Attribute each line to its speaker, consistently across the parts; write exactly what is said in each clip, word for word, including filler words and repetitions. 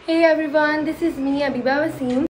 Speaker 1: Hey everyone, this is me अबीबा Wasim.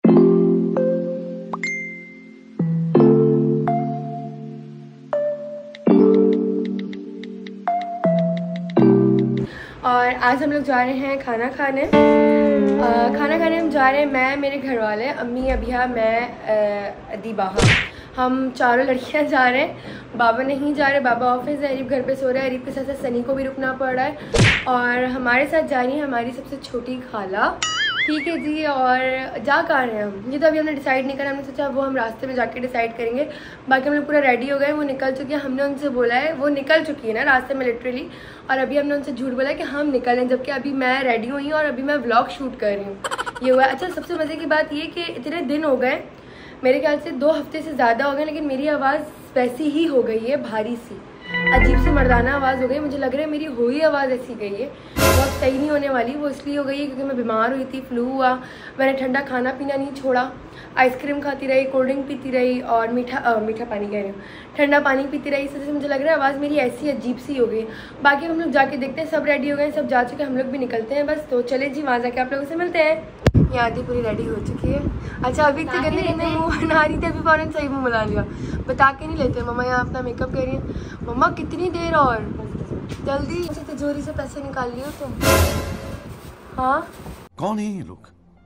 Speaker 1: और आज हम लोग जा रहे हैं खाना खाने। आ, खाना खाने हम जा रहे हैं, मैं, मेरे घर वाले, अम्मी, अबिया, मैं, अदीबा, हम चारों लड़कियां जा रहे हैं। बाबा नहीं जा रहे, बाबा ऑफिस है, अरीब घर पे सो रहा है। अरीब के साथ साथ सनी को भी रुकना पड़ रहा है। और हमारे साथ जा रही है हमारी सबसे छोटी खाला। ठीक है जी। और जा कहाँ रहे हैं हम, ये तो अभी हमने डिसाइड नहीं करा। हमने सोचा वो हम रास्ते में जाके डिसाइड करेंगे। बाकी हम लोग पूरा रेडी हो गए, वो निकल चुकी है। हमने उनसे बोला है, वो निकल चुकी है ना रास्ते में लिटरली। और अभी हमने उनसे झूठ बोला है कि हम निकलें, जबकि अभी मैं रेडी हुई हूँ और अभी मैं व्लॉग शूट कर रही हूँ। ये हुआ। अच्छा, सबसे मज़े की बात ये कि इतने दिन हो गए, मेरे ख्याल से दो हफ्ते से ज़्यादा हो गए, लेकिन मेरी आवाज़ वैसी ही हो गई है, भारी सी, अजीब सी मर्दाना आवाज़ हो गई। मुझे लग रहा है मेरी हुई आवाज़ ऐसी गई है, बहुत सही नहीं होने वाली। वो इसलिए हो गई है क्योंकि मैं बीमार हुई थी, फ्लू हुआ, मैंने ठंडा खाना पीना नहीं छोड़ा, आइसक्रीम खाती रही, कोल्ड ड्रिंक पीती रही और मीठा आ, मीठा पानी कह रही हूँ, ठंडा पानी पीती रही। इस वजह से मुझे लग रहा है आवाज़ मेरी ऐसी अजीब सी हो गई। बाकी हम लोग जाके देखते हैं, सब रेडी हो गए, सब जा चुके हैं, हम लोग भी निकलते हैं बस। तो चले जी, वहाँ जाके आप लोगों से मिलते हैं। ये आधी पूरी रेडी हो चुकी है। अच्छा, अभी तक गंदे गंदे मुँह बना रही थी, अभी फ़ौरन सही मुँह बना लिया। बता के नहीं लेते। मम्मा यहाँ अपना मेकअप कर रही है। मम्मा कितनी देर और, जल्दी से तिजोरी से पैसे निकाल लियो तुम। हाँ,
Speaker 2: कौन है ये लोग,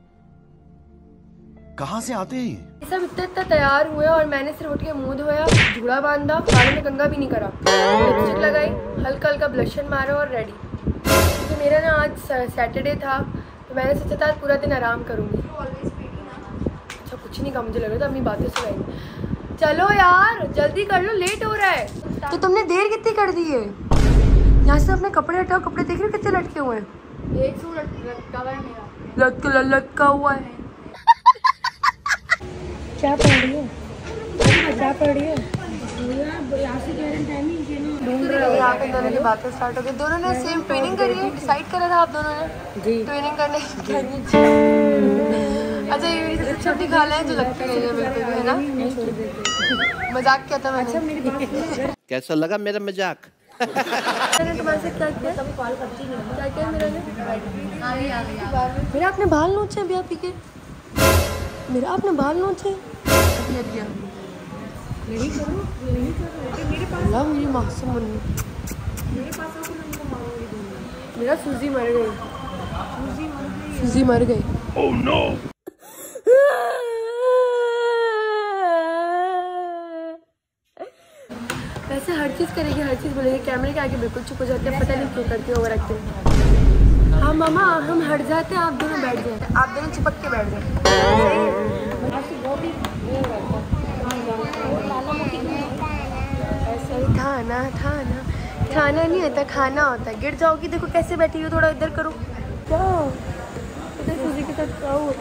Speaker 2: कहाँ से आते हैं ये?
Speaker 1: सब इतना इतना तैयार हुए और मैंने सिर्फ उठ के मुँह धोया, जूड़ा बांधा, बालों में कंघा भी नहीं करा, लिपस्टिक लगाई, हल्का हल्का ब्लशन मारा और रेडी। क्योंकि मेरा ना आज सैटरडे था, तो मैंने सोचा था पूरा दिन आराम करूँगी। अच्छा, कुछ नहीं कहा, मुझे लग रहा था अपनी बातें सुनाएंगे। चलो यार जल्दी कर लो, लेट हो रहा है। तो तुमने देर कितनी कर दी है? यहाँ से अपने कपड़े हटाओ, कपड़े देख रहे हो कितने लटके हुए हैं? एक सौ लटका हुआ है मेरा, लटका लटका हुआ है। क्या पढ़ रही हो? क्या पढ़ रही हो? यहाँ पे दोनों की बातें स्टार्ट हो गई। दोनों ने सेम ट्रेनिंग करी है, डिसाइड करा था आप दोनों ने ट्रेनिंग करने की। अच्छा, ये मेरी सबसे छोटी खाला है जो लगती नहीं है बिल्कुल भी, है ना? मजाक किया था मैंने।
Speaker 2: कैसा लगा मेरा मजाक?
Speaker 1: मैंने तुम्हारे से क्या किया? क्या किया मेरा ने? मेरा आपने बाल नोचे अभी आप पी के? मेरा आपने बाल नोचे? अल्लाह मेरी मासूम बनी। मेरा सूजी मर गई, सूजी मर गई।
Speaker 2: Oh no!
Speaker 1: वैसे हर चीज़ करेगी, हर चीज़ बोलेगी, कैमरे के आगे बिल्कुल चुप हो जाते हैं, पता नहीं क्यों करती है ओवर एक्टिंग। हाँ मामा, हम हट जाते हैं, आप दोनों बैठ जाए, आप दोनों चिपक के बैठ जाए। खाना खाना खाना नहीं होता, खाना होता है। गिर जाओगी, देखो कैसे बैठी हो, थोड़ा इधर करो। क्या इधर सूजी के साथ क्या हुआ?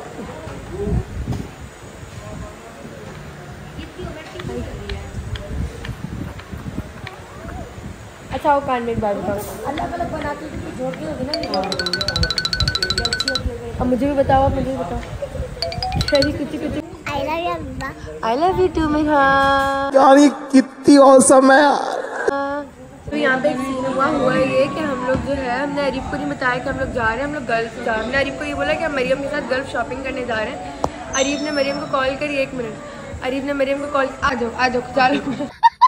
Speaker 1: अच्छा, वो कान में एक बात बताओ, अलग अलग बनाती हो जोड़ के होगी ना? अब मुझे भी बताओ, आप मुझे भी बताओ। कुछ कुछ I love you, I love you too मेरा
Speaker 2: यार ये कितनी औसम है यार।
Speaker 1: तो यहाँ पे एक सीन हुआ हुआ ये कि हम लोग जो है, हमने अरीब को नहीं बताया कि हम लोग जा रहे हैं, हम लोग गल्फ जा रहे हैं। हमने अरीब को ये बोला कि हम मरियम के साथ गल्फ शॉपिंग करने जा रहे हैं। अरीब ने मरियम को कॉल करी, एक मिनट, अरीब ने मरियम को कॉल, आ जाओ आ जाओ जा लो।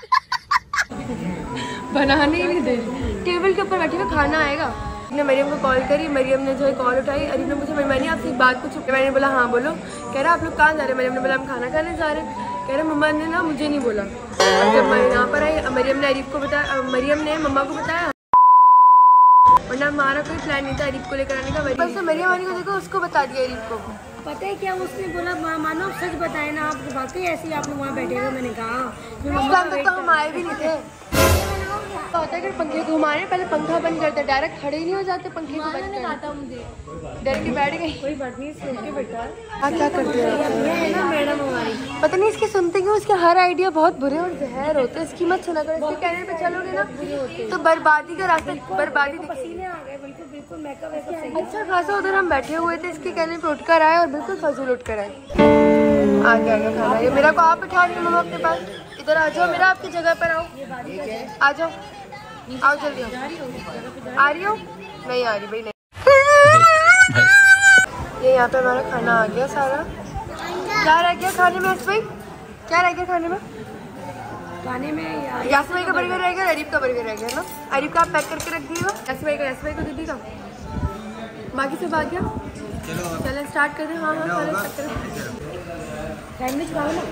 Speaker 1: बनाने ही नहीं दे रही, टेबल के ऊपर बैठी हुई, खाना आएगा। ने मरियम को कॉल करी, मरियम ने जो है कॉल उठाई। अरीब ने मुझे, मैंने आपसे एक बात पूछी, मैंने बोला हाँ बोलो। कह रहा आप लोग कहाँ जा रहे हैं? मरियम ने बोला हम खाना खाने जा रहे हैं। कह रहे मम्मा ने ना मुझे नहीं बोला। और जब मैं यहाँ पर आई, मरियम ने अरीब को बताया, मरियम ने मम्मा को बताया, वरना हमारा कोई प्लान नहीं था अरीब को लेकर आने का। मरियम से मरियम वाली को देखो, उसको बता दिया अरीब को।
Speaker 3: पता है क्या उसने बोला, मानो सच बताए ना आप, वाकई ऐसे ही आप लोग वहाँ बैठे हुए। मैंने कहा
Speaker 1: तो हम आए भी नहीं थे। होता है कि पंखे घुमाने पहले पंखा बंद करते, डायरेक्ट खड़े ही नहीं हो जाते पंखे को बंद करता। मुझे डर के बैठ गई।
Speaker 3: कोई बात नहीं, सुन के बेटा।
Speaker 1: हाँ, क्या करते हैं
Speaker 3: ना मैडम हमारी,
Speaker 1: पता नहीं इसके सुनते क्यों, इसके हर आइडिया बहुत बुरे और जहर होते हैं। इसकी मत सुना करो, इसके कहने पे चलोगे ना तो बर्बादी का रास्ता, बर्बादी
Speaker 3: पसीने आ गए बिल्कुल बिल्कुल। मेकअप वेकअप सही,
Speaker 1: अच्छा खासा उधर हम बैठे हुए थे, इसके कहने पे उठकर आए और बिल्कुल फजूल उठकर आए। आगे आगे खाना, ये मेरा को आप बिठा रही हो मम्मा अपने पास, इधर आ जाओ, मेरा आपकी जगह पर आओ, आ जाओ, आओ जल्दी आओ। आ रही हो? नहीं आ रही भाई, नहीं। यहाँ पे हमारा खाना आ गया सारा। क्या रह गया खाने में भाई? क्या रह गया खाने में?
Speaker 3: खाने में
Speaker 1: यासी भाई का बर्गर रह गया, अरीब का बर्गर रह गया ना। अरीब का आप पैक करके रख दिएगा, यासी भाई का यासी भाई को दे दीजिएगा, बाकी सब आ गया। चलो स्टार्ट करें। हाँ हाँ चलो स्टार्ट करें।
Speaker 3: सैंडविच खाओ ना।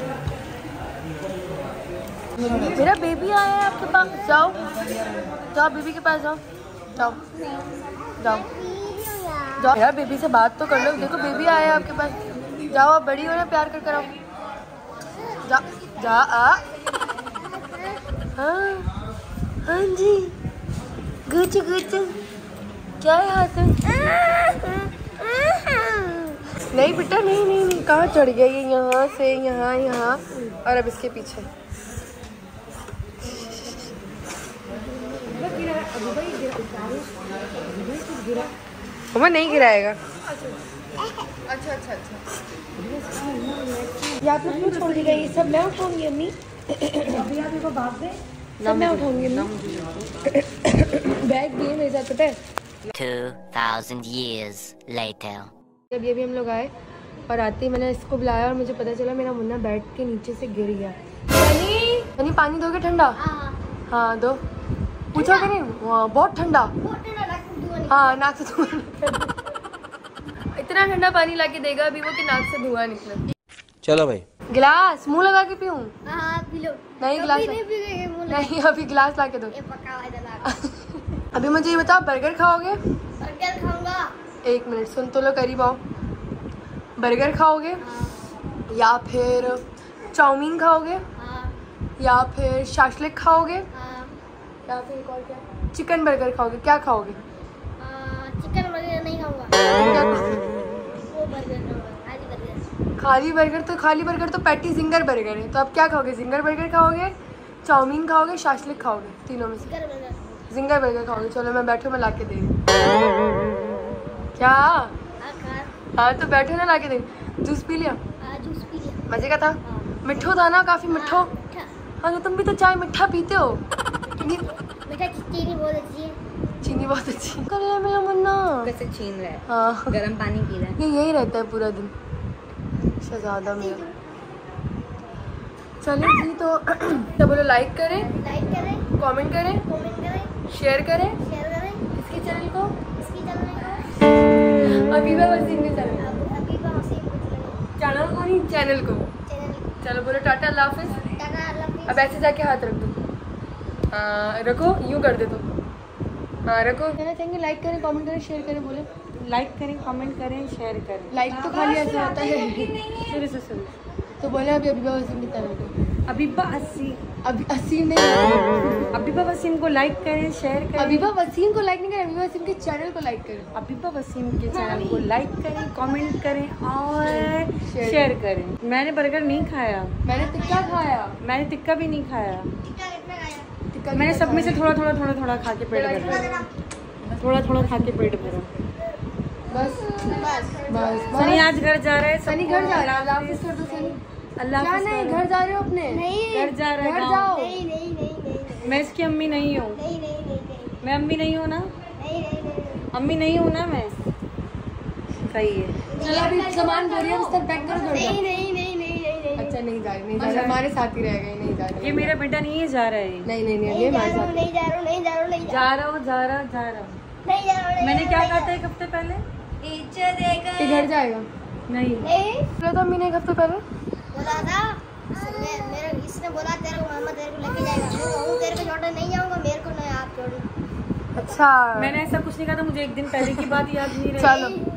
Speaker 1: मेरा बेबी आया है आपके पास, जाओ जाओ बेबी के पास जाओ जाओ जाओ जाओ यार, बेबी से बात तो कर लो। देखो बेबी आया है आपके पास, जाओ आप बड़ी हो ना, प्यार कर कर आओ। जा जा आ हाँ हाँ जी गुच गुच क्या है हाथ में? नहीं बेटा नहीं नहीं नहीं, कहाँ चढ़ गया ये? यहाँ से यहाँ यहाँ और अब इसके पीछे। मम्मा नहीं गिराएगा। अच्छा अच्छा अच्छा
Speaker 3: ये आप लोग क्यों छोड़ दी गई? सब मैं उठाऊंगी अम्मी। अभी आप इनको भाग दे, सब मैं उठाऊंगी अम्मी। बैग दिए मेरे साथ, पता है?
Speaker 4: two thousand years later.
Speaker 1: जब ये भी हम लोग आए और आते ही मैंने इसको बुलाया और मुझे पता चला मेरा मुन्ना बेड के नीचे से गिर गया। सनी सनी पानी दोगे ठंडा? हाँ दो। पूछो कि नहीं? हाँ बहुत ठंडा। हाँ नाक से धुआं इतना ठंडा पानी लाके देगा अभी वो कि नाक से धुआं निकले।
Speaker 2: चलो भाई
Speaker 1: गिलास मुंह लगा के पीऊं? नहीं गिलास
Speaker 3: नहीं,
Speaker 1: नहीं अभी गिलास लाके दो। अभी मुझे ये बताओ बर्गर खाओगे?
Speaker 3: बर्गर खाऊंगा।
Speaker 1: एक मिनट सुन तो लो, करीब आओ। बर्गर खाओगे या फिर चाउमीन खाओगे या फिर शाशलिक खाओगे या फिर एक और क्या, चिकन बर्गर खाओगे? क्या खाओगे?
Speaker 3: चिकन बर्गर नहीं खाऊंगा।
Speaker 1: क्या
Speaker 3: वो बर्गर खाऊंगा, खाली बर्गर।
Speaker 1: खाली बर्गर? तो खाली बर्गर तो पैटी जिंगर बर्गर है, तो आप क्या खाओगे? जिंगर बर्गर खाओगे, चाउमीन खाओगे, शाशलिक खाओगे? तीनों में से
Speaker 3: चिकन बर्गर।
Speaker 1: जिंगर बर्गर खाओगे? चलो मैं बैठो, मैं ला के दे क्या? हाँ तो बैठो ना, ला के दे। जूस पी लिया?
Speaker 3: जूस पी लिया।
Speaker 1: मजे का था? मिठो था ना? काफी मिठो। हाँ तो तुम भी तो चाय मिठा पीते हो।
Speaker 3: मीठा चीनी बहुत अच्छी है।
Speaker 1: चीनी बहुत अच्छी कर रहा है मेरा मुन्ना।
Speaker 5: कैसे छीन रहा है?
Speaker 1: हाँ
Speaker 5: गरम पानी पी रहा है।
Speaker 1: ये यही रहता है पूरा दिन शहजादा मेरा। चलिए जी तो तो बोलो लाइक करें,
Speaker 3: लाइक करें,
Speaker 1: कमेंट करें,
Speaker 3: कमेंट करें,
Speaker 1: शेयर करें
Speaker 3: शेयर करें
Speaker 1: इसके चैनल को,
Speaker 3: इसकी चैनल को,
Speaker 1: अबीबा वसीम के चैनल
Speaker 3: अब अबीबा वसीम
Speaker 1: चैनल को नहीं चैनल को।
Speaker 3: चैनल।
Speaker 1: चलो बोलो टाटा अल्लाह हाफिज़।
Speaker 3: टाटा अल्लाह हाफिज़।
Speaker 1: अब ऐसे जाके हाथ रख दो। हाँ रखो, यूँ कर दे तो। हाँ रखो। कहना चाहेंगे लाइक करें, कमेंट करें, शेयर करें। बोले
Speaker 5: लाइक करें, कमेंट करें, शेयर करें।
Speaker 1: लाइक तो खाली ऐसे होता है।
Speaker 5: शुरू से शुरू
Speaker 1: तो बोले अभी अबीबा वसीम के चैनल को।
Speaker 5: अबीबा अस्सी
Speaker 1: अभी असीम नहीं,
Speaker 5: अबीबा वसीम को लाइक करें, शेयर करें।
Speaker 1: अबीबा वसीम को लाइक नहीं करें, अबीबा वसीम के चैनल को लाइक करें।
Speaker 5: अबीबा वसीम के चैनल को लाइक करें, कमेंट करें और
Speaker 1: शेयर
Speaker 5: शेयर करें। मैंने बर्गर नहीं खाया,
Speaker 1: मैंने टिक्का खाया।
Speaker 5: मैंने टिक्का भी नहीं खाया।
Speaker 3: टिक्का कितना खाया?
Speaker 1: टिक्का
Speaker 5: मैंने सब में से थोड़ा थोड़ा थोड़ा थोड़ा खा के पेट भरा, थोड़ा थोड़ा खा के पेट भरा।
Speaker 1: बस बस बस
Speaker 5: सनी आज घर जा रहा है।
Speaker 1: सनी घर जा रहा है। अल्लाह हाफिज़ कर दो सनी।
Speaker 5: अल्लाह
Speaker 1: क्या नहीं घर जा रहे हो अपने?
Speaker 3: नहीं
Speaker 5: घर जा रहा है
Speaker 1: घर
Speaker 5: गाँव।
Speaker 1: जाओ।
Speaker 3: नहीं नहीं नहीं नहीं
Speaker 5: मैं इसकी अम्मी नहीं हूँ।
Speaker 3: नहीं नहीं नहीं नहीं
Speaker 5: मैं अम्मी नहीं हूँ ना?
Speaker 3: नहीं नहीं नहीं।
Speaker 5: अम्मी नहीं हूँ ना मैं? सही है।
Speaker 1: चलो अभी सामान बोरिया बिस्तर पैक करो, घर
Speaker 3: नहीं
Speaker 1: जाओ।
Speaker 3: नहीं नहीं नहीं नहीं नहीं।
Speaker 1: अच्छा नहीं जा रही, नहीं जा रही, हमारे साथ ही रह गए। नहीं जा रही,
Speaker 5: ये मेरा बेटा नहीं है, जा रहा है।
Speaker 1: नहीं नहीं नहीं ये
Speaker 3: नहीं जा
Speaker 1: हमारे
Speaker 3: रहा हूँ,
Speaker 1: साथ।
Speaker 3: नहीं जा रहा हूँ, नहीं जा रहा हूँ, नहीं जा
Speaker 5: जा रहा हूँ, जा रहा जा रहा हूँ।
Speaker 3: नहीं जा रहा हूँ।
Speaker 5: मैंने क्या कहा था एक हफ्ते पहले?
Speaker 1: कि घर जाएगा?
Speaker 5: नहीं।
Speaker 3: नहीं
Speaker 1: बोला था महीने एक हफ्ते पहले।
Speaker 3: बोला था इसने, मेरे इसने बोला तेरे को मामा तेरे को लेके जाएगा। मैं कहूँ तेरे को छोड़ने नहीं जाऊँगा, मेरे को नहीं आप छोड़ो।
Speaker 1: अच्छा
Speaker 5: मैंने ऐसा कुछ नहीं कहा था, मुझे एक दिन पहले की बात याद नहीं रही।
Speaker 1: चलो